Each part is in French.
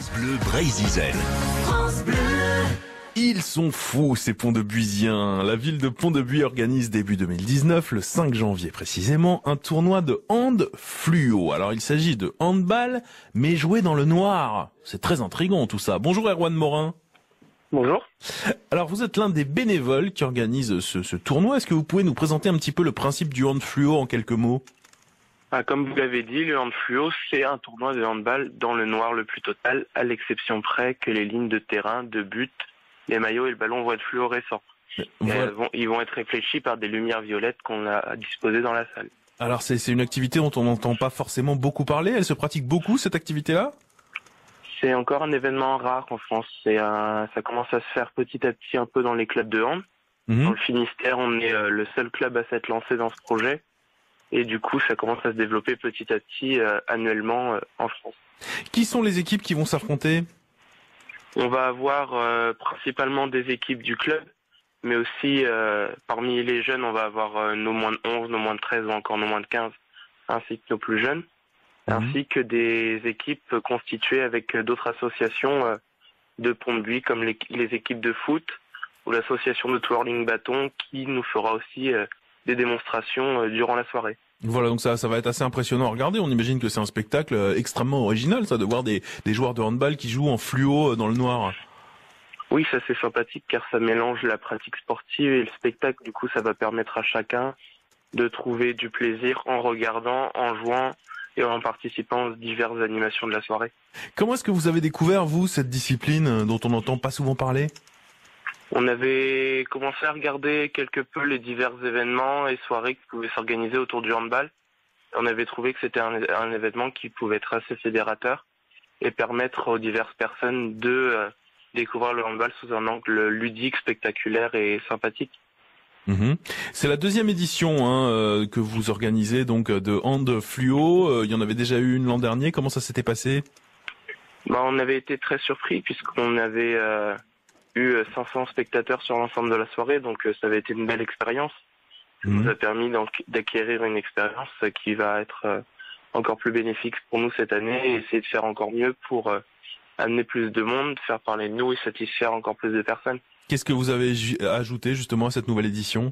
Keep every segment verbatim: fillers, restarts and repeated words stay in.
France Bleu Brésil. Ils sont fous, ces Pont-de-Buisiens. La ville de Pont-de-Buis organise début deux mille dix-neuf, le cinq janvier précisément, un tournoi de hand fluo. Alors il s'agit de handball, mais joué dans le noir. C'est très intriguant tout ça. Bonjour Erwan Morin. Bonjour. Alors vous êtes l'un des bénévoles qui organise ce, ce tournoi. Est-ce que vous pouvez nous présenter un petit peu le principe du hand fluo en quelques mots? Ah, comme vous l'avez dit, le hand fluo, c'est un tournoi de handball dans le noir le plus total, à l'exception près que les lignes de terrain, de but, les maillots et le ballon vont être fluorescents. Voilà. Elles vont, ils vont être réfléchis par des lumières violettes qu'on a disposées dans la salle. Alors c'est c'est une activité dont on n'entend pas forcément beaucoup parler. Elle se pratique beaucoup, cette activité-là? C'est encore un événement rare en France. C'est un, ça commence à se faire petit à petit un peu dans les clubs de hand. Mmh. Dans le Finistère, on est euh, le seul club à s'être lancé dans ce projet. Et du coup, ça commence à se développer petit à petit euh, annuellement euh, en France. Qui sont les équipes qui vont s'affronter? On va avoir euh, principalement des équipes du club, mais aussi euh, parmi les jeunes, on va avoir euh, nos moins de onze, nos moins de treize ou encore nos moins de quinze, ainsi que nos plus jeunes, mmh. ainsi que des équipes constituées avec d'autres associations euh, de Pont-de-Buis, comme les, les équipes de foot ou l'association de twirling bâton, qui nous fera aussi euh, des démonstrations euh, durant la soirée. Voilà, donc ça, ça va être assez impressionnant à regarder. On imagine que c'est un spectacle extrêmement original, ça, de voir des, des joueurs de handball qui jouent en fluo dans le noir. Oui, ça c'est sympathique car ça mélange la pratique sportive et le spectacle. Du coup, ça va permettre à chacun de trouver du plaisir en regardant, en jouant et en participant aux diverses animations de la soirée. Comment est-ce que vous avez découvert, vous, cette discipline dont on n'entend pas souvent parler? On avait commencé à regarder quelque peu les divers événements et soirées qui pouvaient s'organiser autour du handball. On avait trouvé que c'était un, un événement qui pouvait être assez fédérateur et permettre aux diverses personnes de euh, découvrir le handball sous un angle ludique, spectaculaire et sympathique. Mmh. C'est la deuxième édition hein, euh, que vous organisez donc de hand fluo. Euh, il y en avait déjà eu une l'an dernier. Comment ça s'était passé? Bah, on avait été très surpris puisqu'on avait... Euh, eu cinq cents spectateurs sur l'ensemble de la soirée, donc ça avait été une belle expérience. Ça mmh. nous a permis d'acquérir une expérience qui va être encore plus bénéfique pour nous cette année et essayer de faire encore mieux pour amener plus de monde, faire parler de nous et satisfaire encore plus de personnes. Qu'est-ce que vous avez ajouté justement à cette nouvelle édition?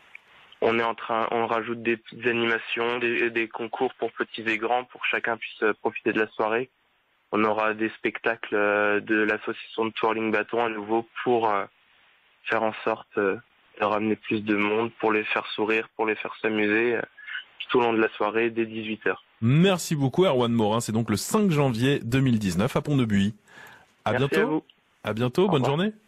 On est en train, on rajoute des petites animations, des, des concours pour petits et grands pour que chacun puisse profiter de la soirée. On aura des spectacles de l'association de twirling bâton à nouveau pour faire en sorte de ramener plus de monde, pour les faire sourire, pour les faire s'amuser tout au long de la soirée dès dix-huit heures. Merci beaucoup Erwan Morin, c'est donc le cinq janvier deux mille dix-neuf à Pont-de-Buis. À Merci bientôt. à vous. À bientôt, bonne journée.